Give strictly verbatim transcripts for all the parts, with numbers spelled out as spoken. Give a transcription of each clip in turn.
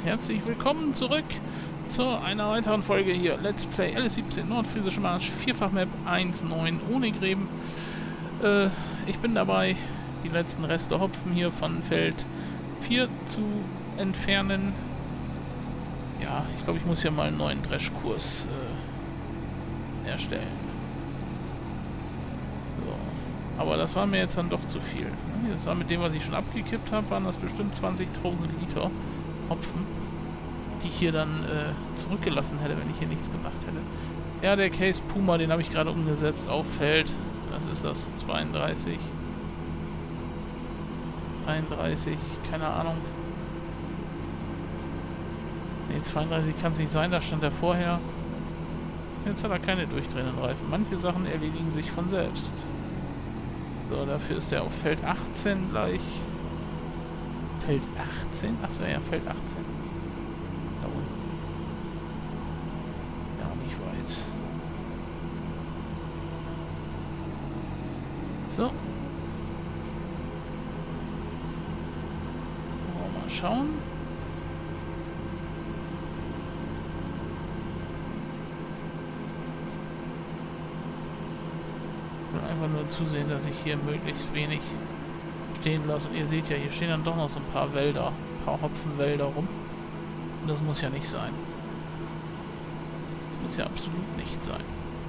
herzlich willkommen zurück zu einer weiteren Folge hier. Let's Play L S siebzehn Nordfriesische Marsch, Vierfach-Map eins Punkt neun ohne Gräben. Äh, ich bin dabei, die letzten Reste Hopfen hier von Feld vier zu entfernen. Ja, ich glaube, ich muss hier mal einen neuen Dreschkurs äh, erstellen. So. Aber das war mir jetzt dann doch zu viel. Das war mit dem, was ich schon abgekippt habe, waren das bestimmt zwanzigtausend Liter Hopfen, die ich hier dann äh, zurückgelassen hätte, wenn ich hier nichts gemacht hätte. Ja, der Case Puma, den habe ich gerade umgesetzt auf Feld. Was ist das? zweiunddreißig? dreiunddreißig? Keine Ahnung. Ne, zweiunddreißig kann es nicht sein, da stand er vorher. Jetzt hat er keine durchdrehenden Reifen. Manche Sachen erledigen sich von selbst. So, dafür ist er auf Feld achtzehn gleich. Feld achtzehn? Achso, ja, Feld achtzehn. Da unten. Ja, nicht weit. So. Wollen wir mal schauen. Ich will einfach nur zusehen, dass ich hier möglichst wenig stehen lasse. Und ihr seht ja, hier stehen dann doch noch so ein paar Wälder, ein paar Hopfenwälder rum. Und das muss ja nicht sein. Das muss ja absolut nicht sein.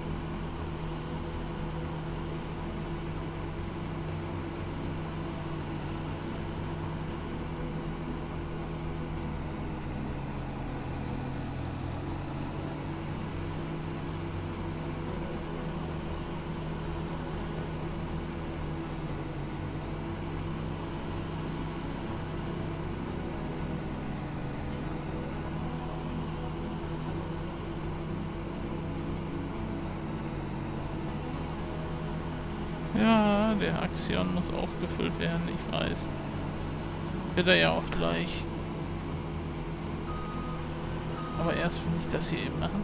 Ja, der Axion muss aufgefüllt werden, ich weiß. Wird er ja auch gleich. Aber erst will ich das hier eben machen.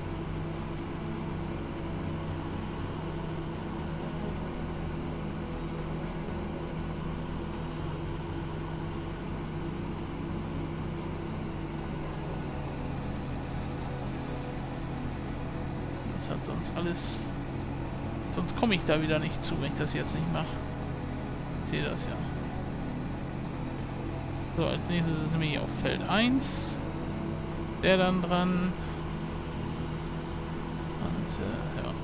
Das hat sonst alles... Sonst komme ich da wieder nicht zu, wenn ich das jetzt nicht mache. Ich sehe das ja. So, als nächstes ist nämlich auf Feld eins. Der dann dran. Und, äh, ja.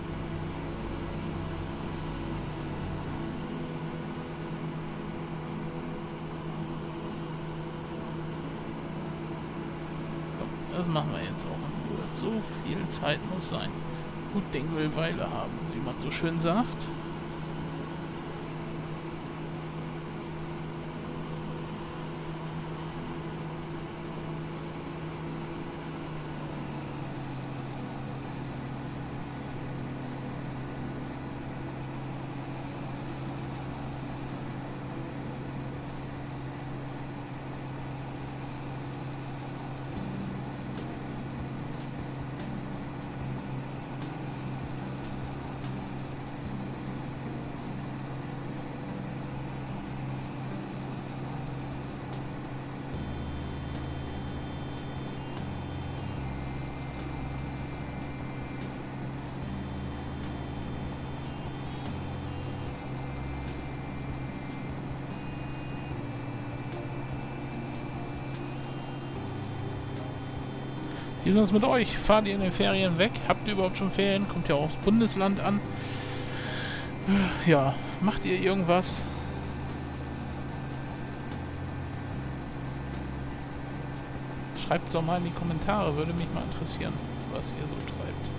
So, das machen wir jetzt auch in Ruhe. So viel Zeit muss sein. Gut Ding will Weile haben, wie man so schön sagt. Wie ist es mit euch? Fahrt ihr in den Ferien weg? Habt ihr überhaupt schon Ferien? Kommt ja auch aufs Bundesland an. Ja, macht ihr irgendwas? Schreibt es doch mal in die Kommentare, würde mich mal interessieren, was ihr so treibt.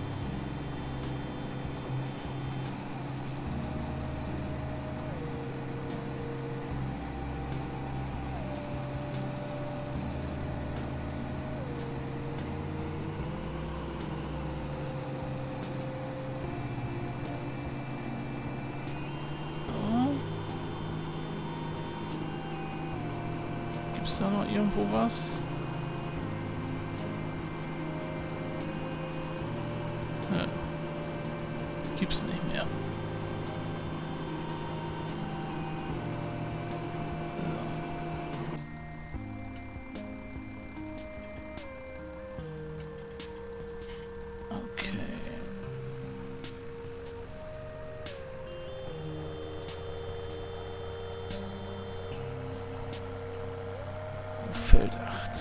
Ist da noch irgendwo was? Ja. Gibt's nicht mehr. So.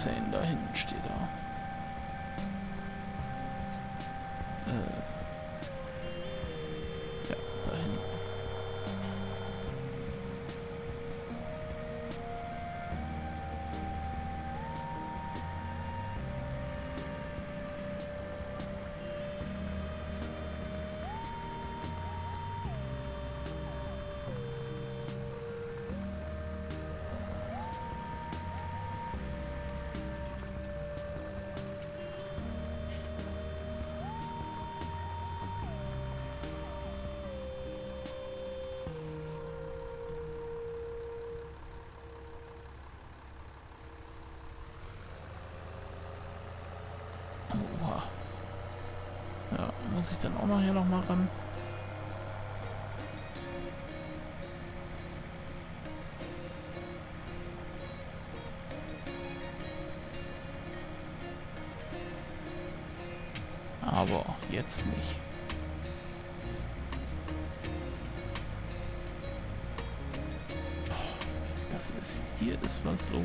achtzehn, da hinten steht er. Äh. Ja, da hinten. Oha. Ja, muss ich dann auch nachher noch mal ran. Aber jetzt nicht. Was ist hier? Ist was los?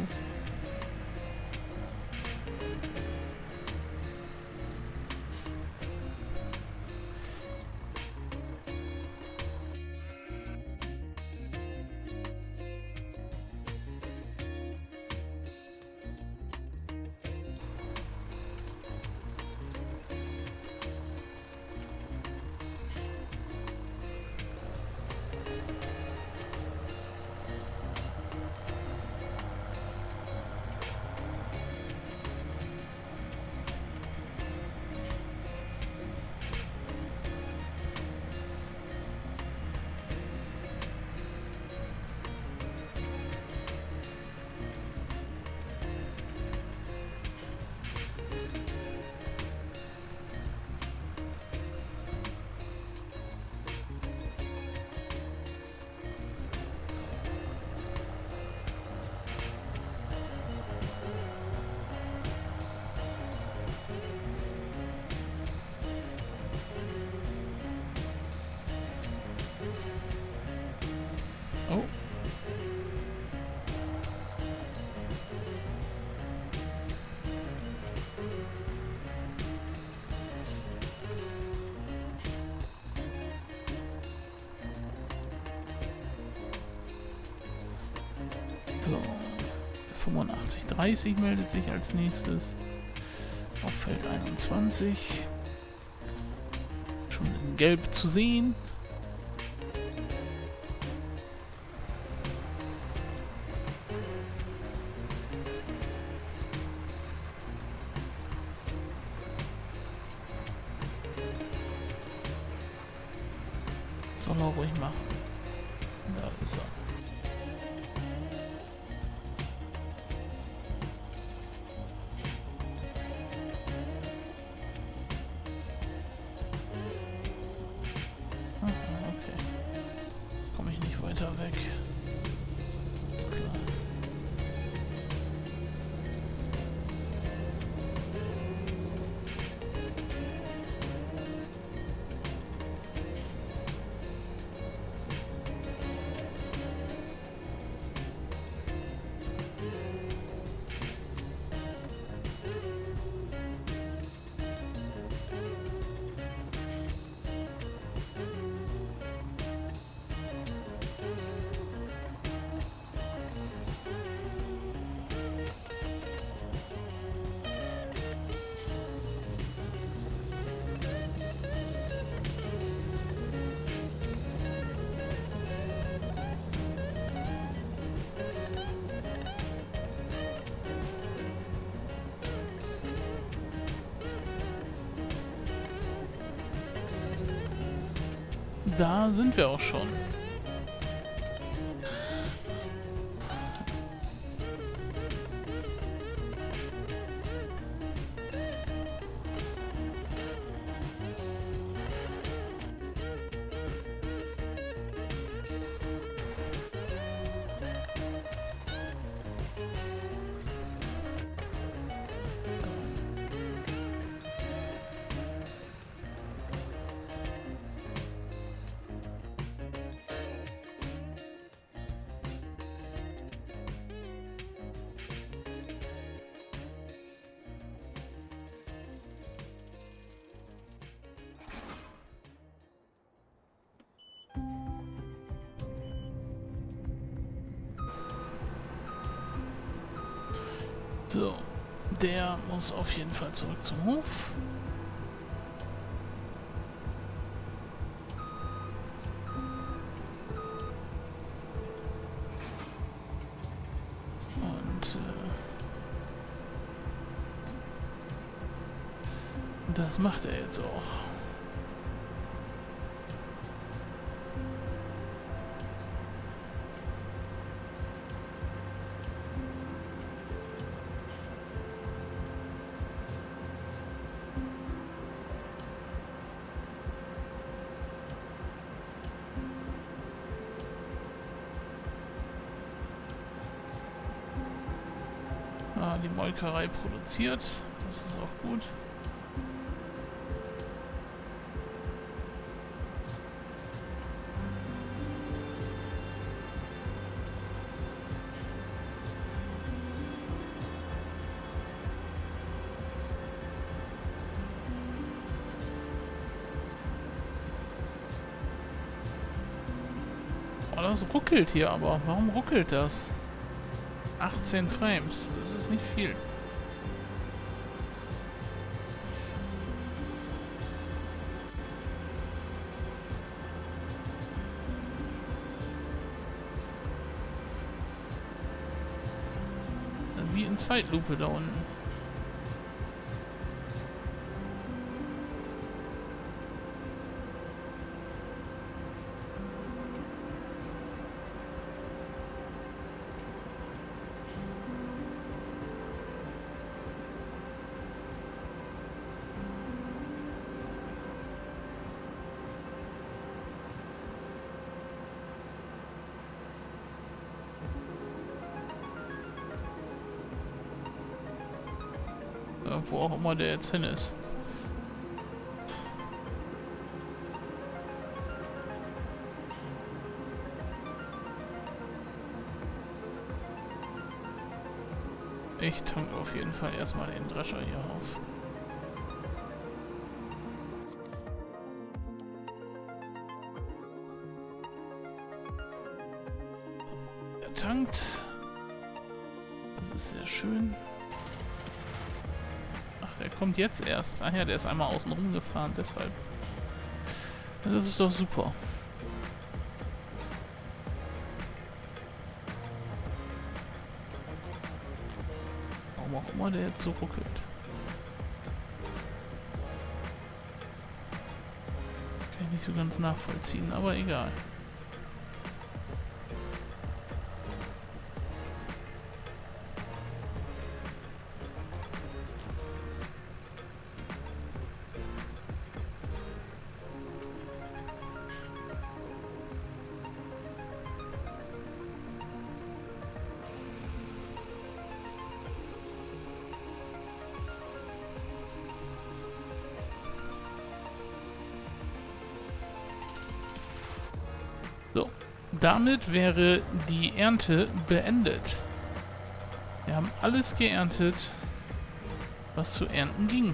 Oh. So. fünfundachtzig dreißig meldet sich als nächstes. Auf Feld einundzwanzig. Schon in Gelb zu sehen. Soll er ruhig machen. Da ist er. Aha, okay. Komme ich nicht weiter weg. Ist klar. Da sind wir auch schon. So, der muss auf jeden Fall zurück zum Hof. Und äh, das macht er jetzt auch. Ah, die Molkerei produziert. Das ist auch gut. Oh, das ruckelt hier aber. Warum ruckelt das? achtzehn Frames, das ist nicht viel. Wie in Zeitlupe da unten. Wo auch immer der jetzt hin ist. Ich tank auf jeden Fall erstmal den Drescher hier auf. Er tankt. Das ist sehr schön. Der kommt jetzt erst. Ach ja, der ist einmal außen rum gefahren, deshalb. Das ist doch super. Warum auch immer der jetzt so ruckelt. Kann ich nicht so ganz nachvollziehen, aber egal. So, damit wäre die Ernte beendet. Wir haben alles geerntet, was zu ernten ging.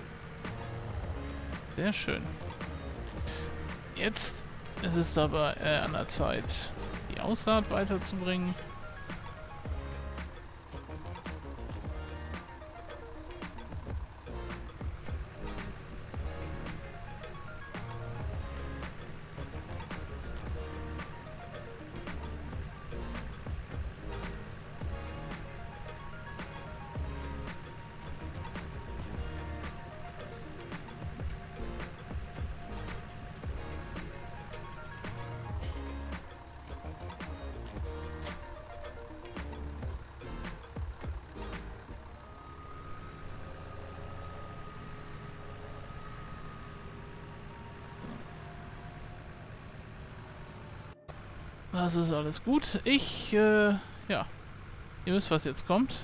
Sehr schön. Jetzt ist es aber äh, an der Zeit, die Aussaat weiterzubringen. Das ist alles gut. Ich, äh, ja. Ihr wisst, was jetzt kommt.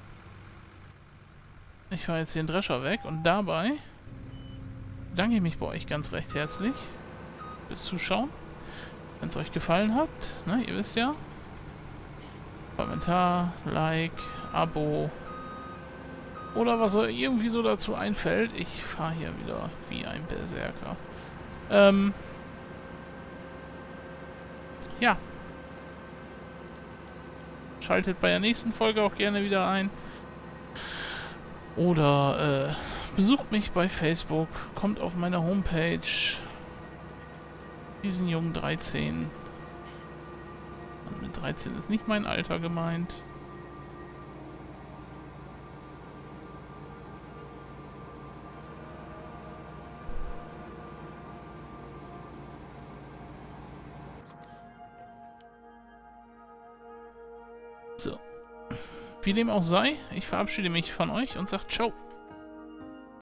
Ich fahre jetzt den Drescher weg und dabei bedanke ich mich bei euch ganz recht herzlich fürs Zuschauen. Wenn es euch gefallen hat, ne, ihr wisst ja. Kommentar, Like, Abo oder was euch irgendwie so dazu einfällt. Ich fahre hier wieder wie ein Berserker. Ähm... Ja. Schaltet bei der nächsten Folge auch gerne wieder ein. Oder äh, besucht mich bei Facebook, kommt auf meine Homepage, diesen Jungen dreizehn. Und mit dreizehn ist nicht mein Alter gemeint. So. Wie dem auch sei, ich verabschiede mich von euch und sage ciao.